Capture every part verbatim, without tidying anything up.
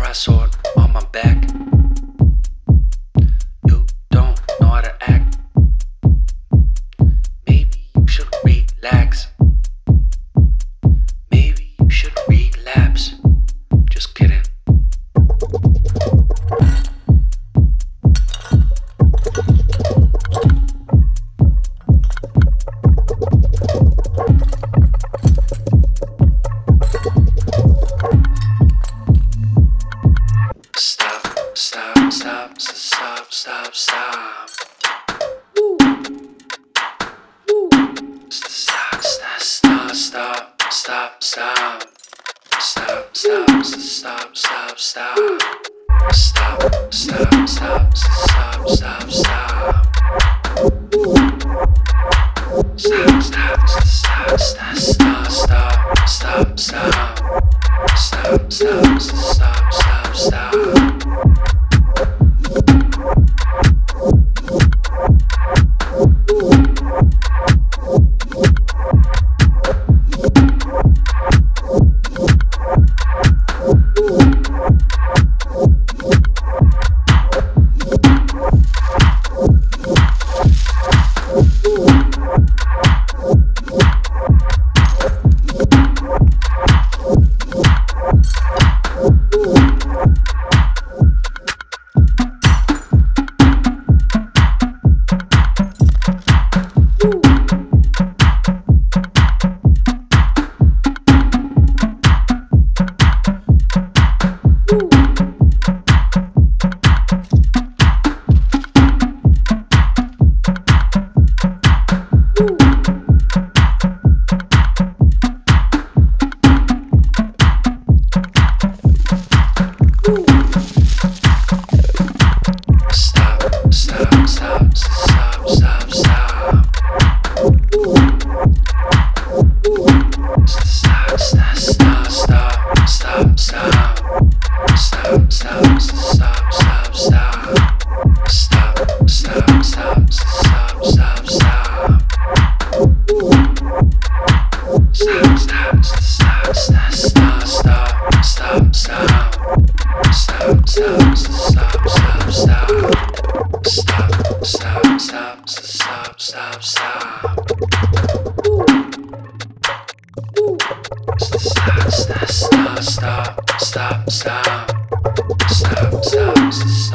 brass sword on my back. You don't know how to act. Maybe you should relax. Maybe you should relapse. Just kidding. Stop, stop, stop, stop, stop, stop. Woo. Woo. Stop, stop, stop, stop, stop, stop. Stop, stop, stop, stop, stop. Stop, stop, stop, stop, stop, stop. Stop, stop, stop, stop, stop, stop, stop, stop. Stop, stop, stop, stop, stop.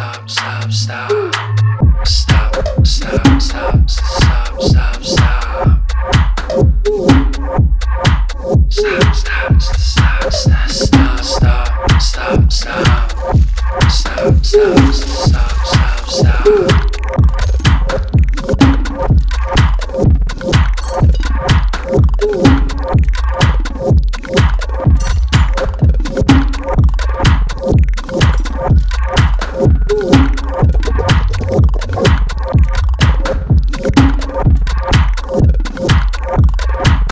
Stop, stop, stop, stop, stop, stop.